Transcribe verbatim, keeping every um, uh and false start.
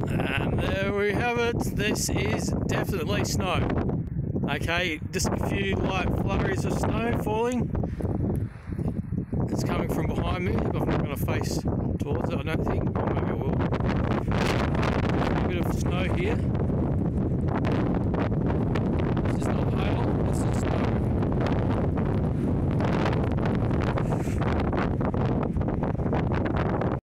And there we have it. This is definitely snow. Okay, just a few light flurries of snow falling. It's coming from behind me. I'm not going to face towards it, I don't think. Or maybe I will. A bit of snow here. This is not hail.